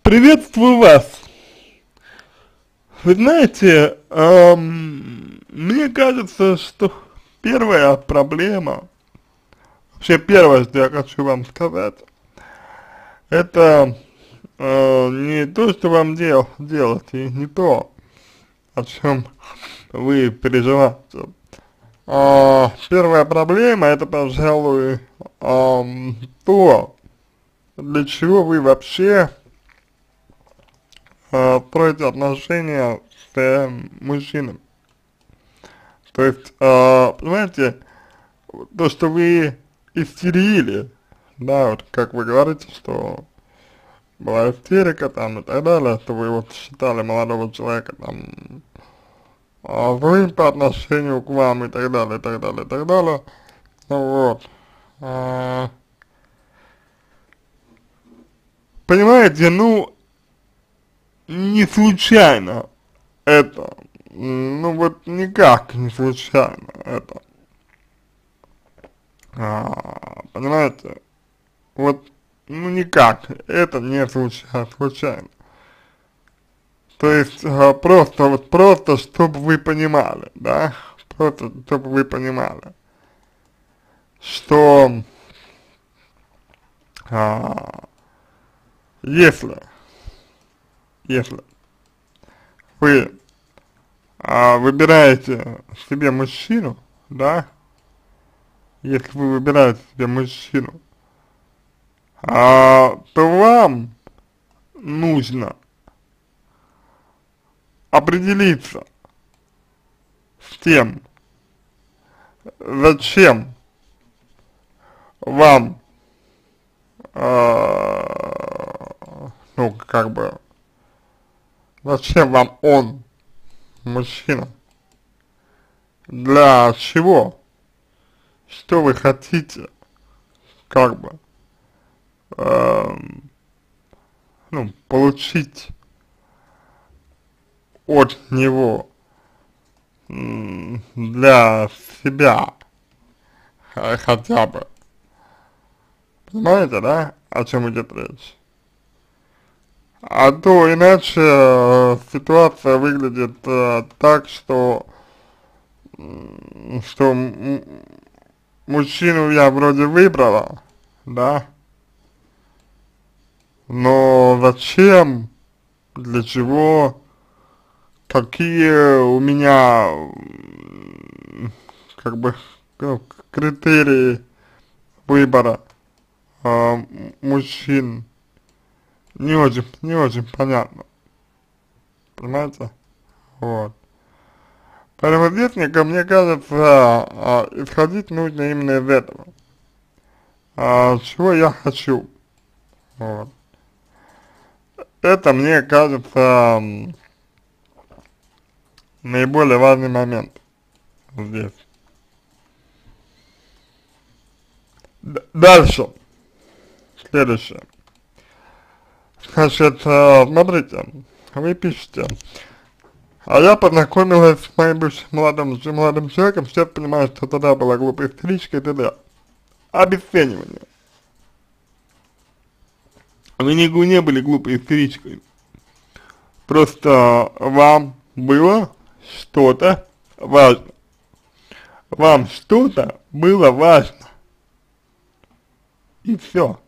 Приветствую вас. Вы знаете, мне кажется, что первая проблема, вообще первое, что я хочу вам сказать, это не то, что вам делать, и не то, о чем вы переживаете. Первая проблема это, пожалуй, то, для чего вы вообще строите отношения с мужчиной. То есть, понимаете, то, что вы истерили, да, вот как вы говорите, что была истерика там и так далее, что вы вот считали молодого человека там злым по отношению к вам и так далее, и так далее, и так далее. Вот. Понимаете, ну, не случайно это, ну вот никак не случайно это, понимаете, вот, ну никак, это не случайно, то есть просто, чтобы вы понимали, да, просто, чтобы вы понимали, что, если вы выбираете себе мужчину, да, если вы выбираете себе мужчину, то вам нужно определиться с тем, зачем вам, ну, как бы, зачем вам он, мужчина, для чего, что вы хотите, как бы, ну, получить от него для себя хотя бы. Понимаете, да, о чем идет речь? А то иначе ситуация выглядит так, что мужчину я вроде выбрала, да, но зачем, для чего, какие у меня, как бы, ну, критерии выбора мужчин, не очень понятно, понимаете, вот. Поэтому здесь, мне кажется, исходить нужно именно из этого, чего я хочу, вот. Это, мне кажется, наиболее важный момент здесь. Дальше, следующее. Значит, смотрите, вы пишете, а я познакомилась с моим бывшим молодым человеком, сейчас понимаю, что тогда была глупая истеричка и т.д. Обесценивание. Вы не были глупой истеричкой. Просто вам было что-то важно. Вам что-то было важно. И все.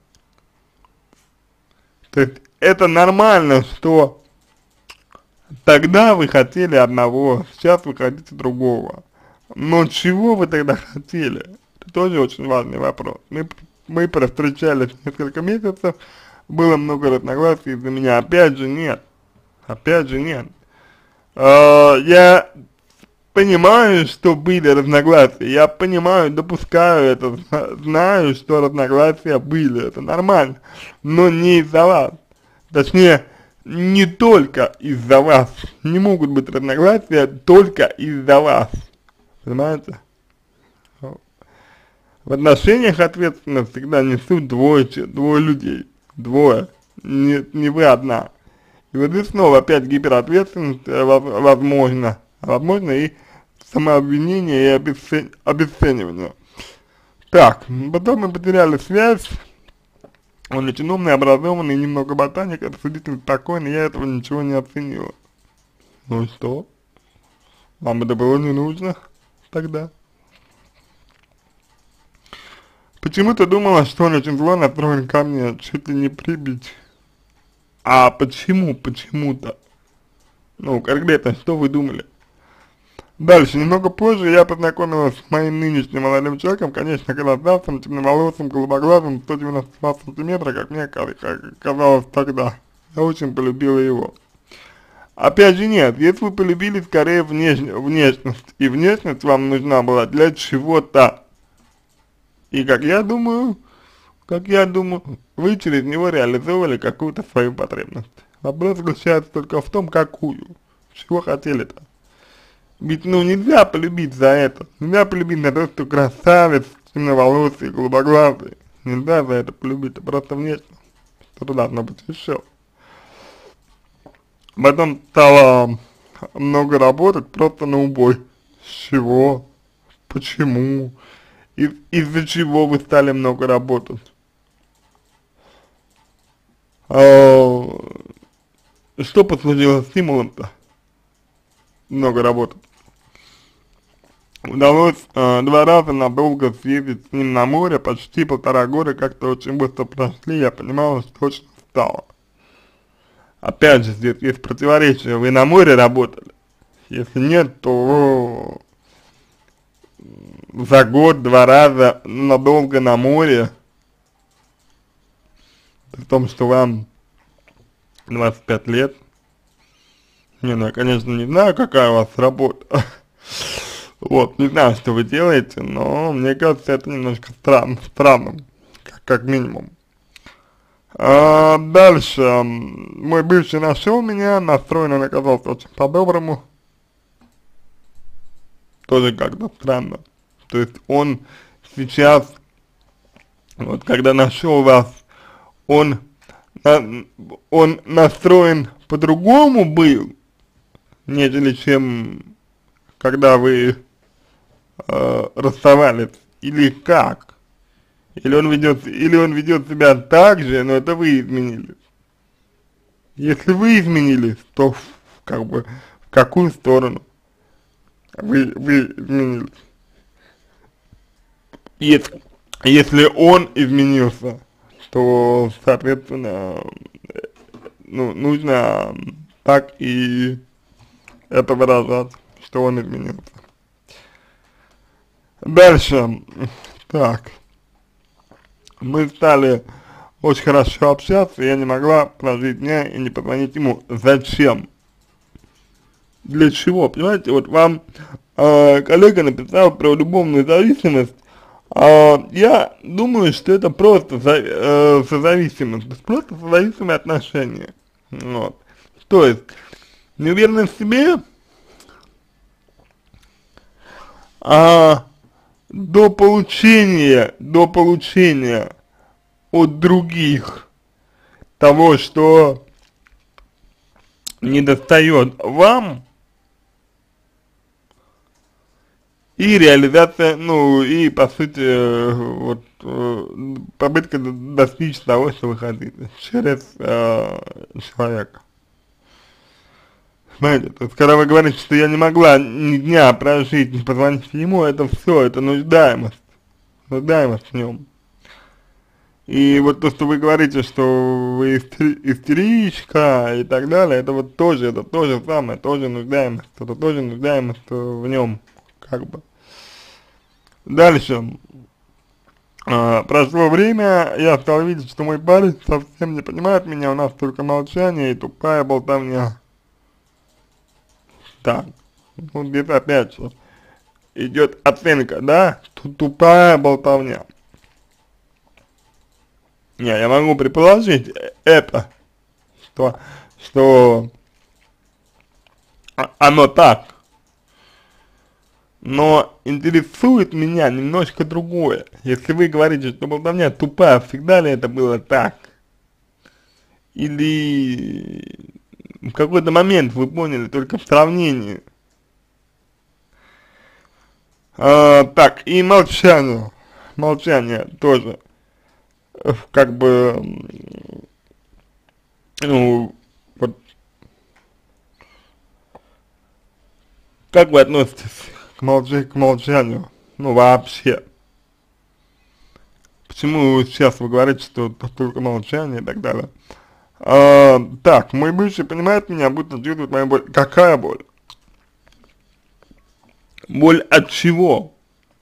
То есть это нормально, что тогда вы хотели одного, сейчас вы хотите другого. Но чего вы тогда хотели? Это тоже очень важный вопрос. Мы провстречались несколько месяцев, было много разногласий из-за меня. Опять же нет. Я понимаю, что были разногласия, я понимаю, допускаю это, знаю, что разногласия были, это нормально, но не из-за вас, точнее, не только из-за вас, не могут быть разногласия только из-за вас, понимаете? В отношениях ответственность всегда несут двое людей, не вы одна. И вот здесь снова опять гиперответственность, возможно и самообвинение и обесценивание. Так, потом мы потеряли связь, Он очень умный, образованный, немного ботаник, рассудительный, спокойный, я этого ничего не оценила. Ну и что? Вам это было не нужно тогда? Почему-то думала, что он очень зло настроен ко мне, чуть ли не прибить. А почему, почему-то? Ну, конкретно, что вы думали? Дальше, немного позже я познакомилась с моим нынешним молодым человеком, конечно, красавцем, темноволосым, голубоглазым, 192 сантиметра, как мне казалось тогда. Я очень полюбила его. Опять же нет, если вы полюбили скорее внешность, и внешность вам нужна была для чего-то. И как я думаю, вы через него реализовывали какую-то свою потребность. Вопрос заключается только в том, какую. Чего хотели-то? Ведь, ну, нельзя полюбить за это. Нельзя полюбить за то, что красавец, темноволосый, голубоглазый. Нельзя за это полюбить, это просто внешне. Что-то должно быть еще. Потом стало много работать просто на убой. С чего? Почему? Из-за чего вы стали много работать? Что послужило стимулом-то? Много работать. Удалось 2 раза надолго съездить с ним на море, почти 1,5 года, как-то очень быстро прошли, я понимала, что очень устала. Опять же, здесь есть противоречие, вы на море работали, если нет, то за год 2 раза надолго на море, при том, что вам 25 лет, не, ну я, конечно, не знаю, какая у вас работа, вот, не знаю, что вы делаете, но мне кажется, это немножко странным, как минимум. Дальше, мой бывший нашел меня, настроен он оказался очень по-доброму, тоже как-то странно. То есть он сейчас, вот когда нашел вас, он, он настроен по-другому был, нежели чем когда вы расставались, или как? Или он ведет себя так же, но это вы изменились. Если вы изменились, то как бы в какую сторону вы изменились? Если он изменился, то, соответственно, ну, нужно так и это выражать, что он изменился. Дальше, так, мы стали очень хорошо общаться, и я не могла прожить дня и не позвонить ему. Зачем? Для чего? Понимаете, вот вам коллега написал про любовную зависимость, я думаю, что это просто созависимость, то есть просто созависимые отношения. Вот. То есть, неуверенность в себе, до получения от других того, что недостает вам, и реализация, ну, и по сути, вот, попытка достичь того, что вы хотите, через человека. Понимаете, то есть, когда вы говорите, что я не могла ни дня прожить, не позвонить ему, это все, это нуждаемость в нем. И вот то, что вы говорите, что вы истеричка и так далее, это тоже самое, тоже нуждаемость, это тоже нуждаемость в нем, как бы. Дальше. Прошло время, я стал видеть, что мой парень совсем не понимает меня, у нас только молчание и тупая болтовня. Так, вот здесь опять же идет оценка, да, тупая болтовня. Не, я могу предположить это, что оно так, но интересует меня немножко другое. Если вы говорите, что болтовня тупая, всегда ли это было так? Или в какой-то момент вы поняли только в сравнении? Так, и молчание тоже. как бы, ну, вот, как вы относитесь к молчанию, ну, вообще? Почему сейчас вы говорите, что только молчание и так далее? Так, мой бывший понимает меня, будто чувствует мою боль. Какая боль? Боль от чего?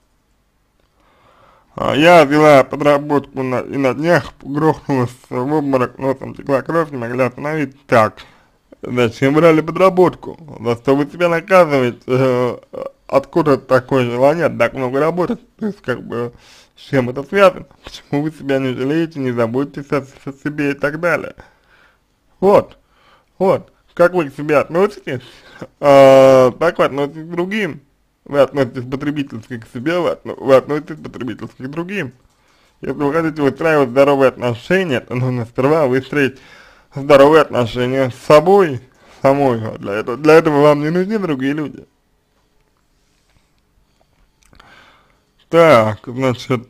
Я взяла подработку и на днях грохнулась в обморок, носом текла кровь, не могла остановить. Так, зачем брали подработку? За что вы себя наказываете? Откуда такое желание так много работать? То есть, как бы, с чем это связано? Почему вы себя не жалеете, не заботитесь о себе и так далее? Вот, вот, как вы к себе относитесь, так вы относитесь к другим. Вы относитесь потребительски к себе, вы относитесь потребительски к другим. Если вы хотите выстраивать здоровые отношения, то нужно сперва выстроить здоровые отношения с собой, самой. А для этого вам не нужны другие люди. Так, значит,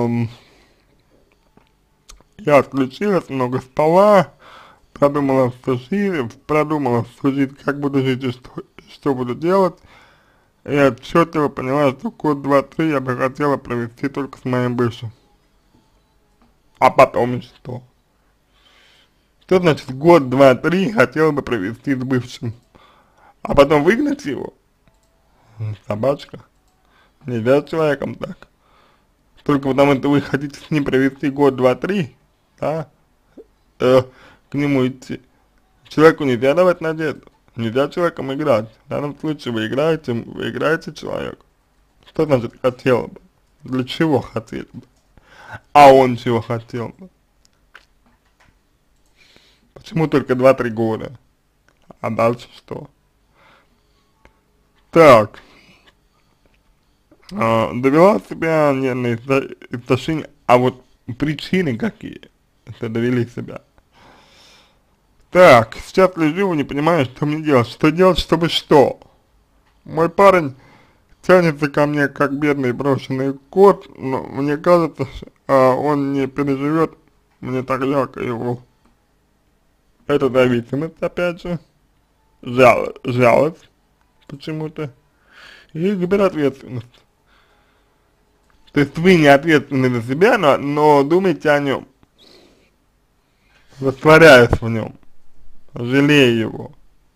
я отключилась, много спала, продумала всю жизнь, как буду жить и что буду делать. Я отчетливо поняла, что год, два, три я бы хотела провести только с моим бывшим. А потом что? Что значит год, два, три хотела бы провести с бывшим? А потом выгнать его? Собачка. Нельзя с человеком так. Только потому, что вы хотите с ним провести год, два, три, да, к нему идти. Человеку нельзя давать надежду. Нельзя человеком играть. В данном случае вы играете человеку. Что значит хотела бы? Для чего хотели бы? А он чего хотел бы? Почему только 2-3 года? А дальше что? Так, довела себя нервное истощение, а вот причины какие, что довели себя? Так, сейчас лежу, не понимаю, что мне делать. Что делать, чтобы что? Мой парень тянется ко мне, как бедный брошенный кот, но мне кажется, он не переживет, мне так жалко его. Это зависимость, опять же, жалость почему-то, и гиперответственность. То есть вы не ответственны за себя, но думаете о нем, растворяясь в нем, жалея его.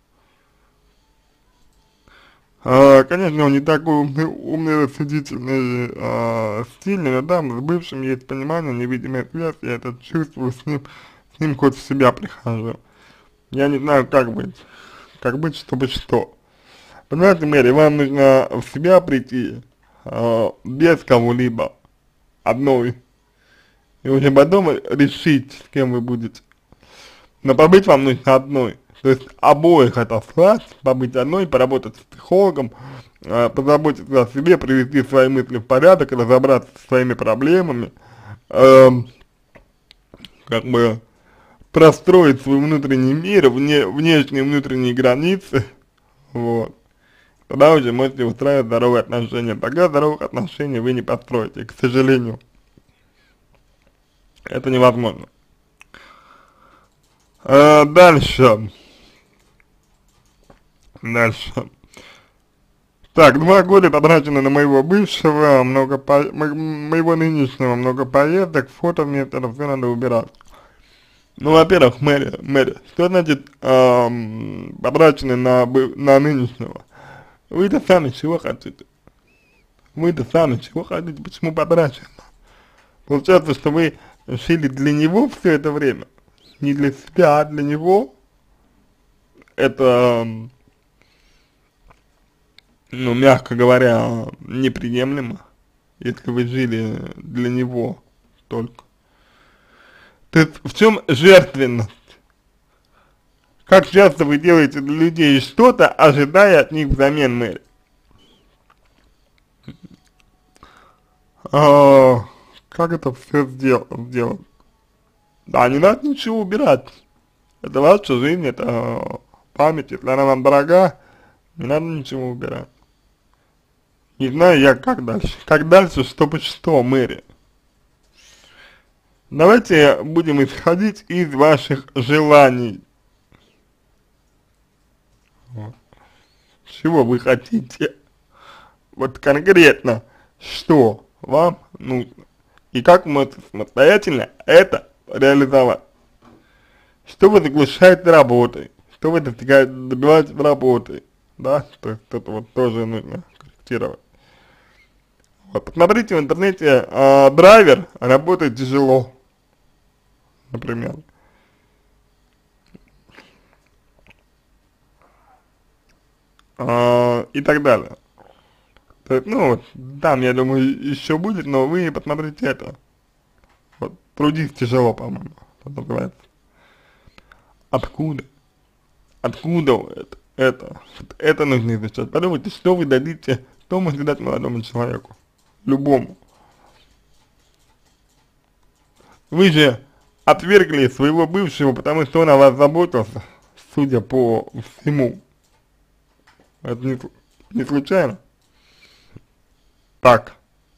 Конечно, он не такой умный, рассудительный, стильный, но там с бывшим есть понимание, невидимая связь, я это чувствую, с ним хоть в себя прихожу. Я не знаю, как быть, чтобы что. Понимаете, Мэри, вам нужно в себя прийти, без кого-либо, одной, и уже потом решить, с кем вы будете. Но побыть вам нужно одной. То есть обоих отослать, побыть одной, поработать с психологом, позаботиться о себе, привести свои мысли в порядок, разобраться со своими проблемами, как бы простроить свой внутренний мир, внешние и внутренние границы, вот. Тогда уже можете устраивать здоровые отношения. Пока здоровых отношений вы не построите, к сожалению. Это невозможно. Дальше. Так, 2 года потрачено на моего бывшего, моего нынешнего, много поездок, фото вместо, это все надо убирать. Ну, во-первых, Мэри, что значит потрачено на нынешнего? Вы-то сами чего хотите? Почему потрачено? Получается, что вы жили для него все это время, не для себя, а для него. Это, ну, мягко говоря, неприемлемо, если вы жили для него только. То есть в чем жертвенность? Как часто вы делаете для людей что-то, ожидая от них взамен, Мэри? Как это все сделать? Да, не надо ничего убирать. Это ваша жизнь, это память, если она вам дорога, не надо ничего убирать. Не знаю я, как дальше. Как дальше, чтобы что, Мэри? Давайте будем исходить из ваших желаний. Вот. Чего вы хотите? Вот конкретно, что вам нужно? И как вы можете самостоятельно это реализовать? Что вы заглушаете работой? Что вы добиваетесь работой? Да, то есть это вот тоже нужно корректировать. Вот, посмотрите в интернете, драйвер работает тяжело, например. И так далее. То есть, ну, вот, там, я думаю, еще будет, но вы посмотрите это. Вот, трудись тяжело, по-моему, это называется. Откуда? Откуда это нужно изучать. Подумайте, что вы дадите, что можете дать молодому человеку, любому. Вы же отвергли своего бывшего, потому что он о вас заботился, судя по всему. Это не случайно. Так,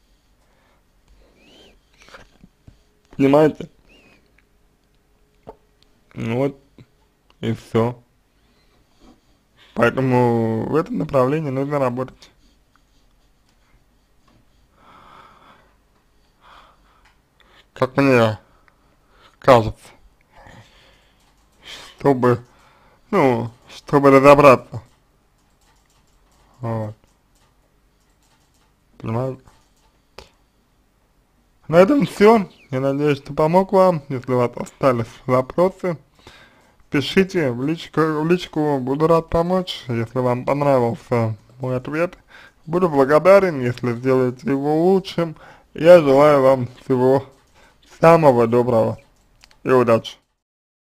понимаете? Ну вот, и все. Поэтому в этом направлении нужно работать. Как мне кажется, чтобы, ну, чтобы разобраться. Вот. Понимаете? На этом все. Я надеюсь, что помог вам. Если у вас остались вопросы, пишите в личку, буду рад помочь. Если вам понравился мой ответ, буду благодарен, если сделаете его лучшим. Я желаю вам всего самого доброго и удачи.